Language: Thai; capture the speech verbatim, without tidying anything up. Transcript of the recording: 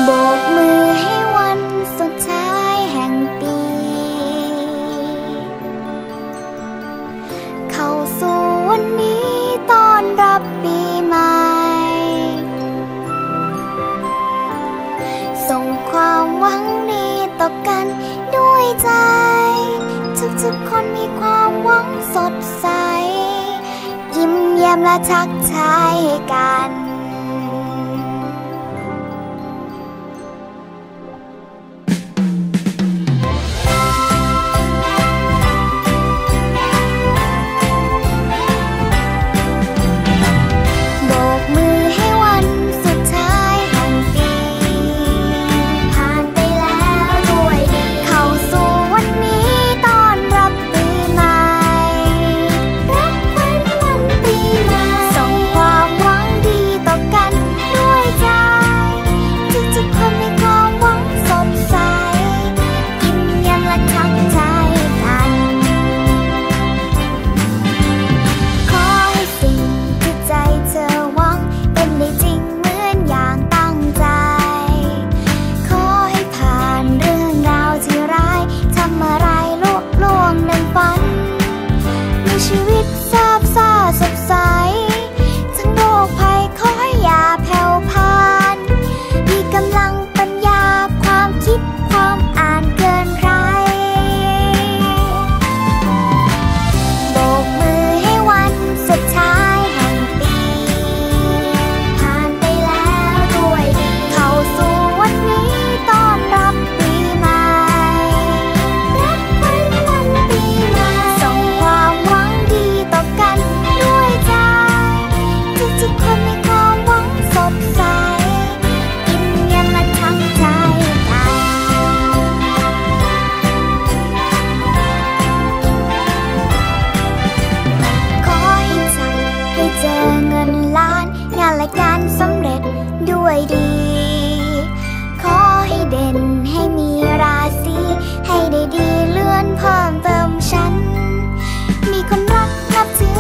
โบกมือให้วันสุดท้ายแห่งปีเข้าสู่วันนี้ต้อนรับปีใหม่ส่งความหวังดีต่อกันด้วยใจทุกๆคนมีความหวังสดใสยิ้มแย้มและทักทายกันชีวิตซาบซ่าสดใสทั้งโรคภัยขอให้อย่าแผ่วพานมีกำลังปัญญาความคิดความอ่านเกินใครโบกมือให้วันสุดท้ายแห่งปีผ่านไปแล้วด้วยดีเข้าสู่วันนี้ต้อนรับปีใหม่รับขวัญวันปีใหม่ส่งความหวังต่อกันด้วยใจทุกๆคนมีความหวังสดใสยิ้มแย้มและทักทายกันขอให้จับให้เจอเงินล้านงานและการสำเร็จด้วยดีขอให้เด่นให้มีราศีให้ได้ดีเลื่อนเพิ่มเติมฉันมีคนรักนับถือ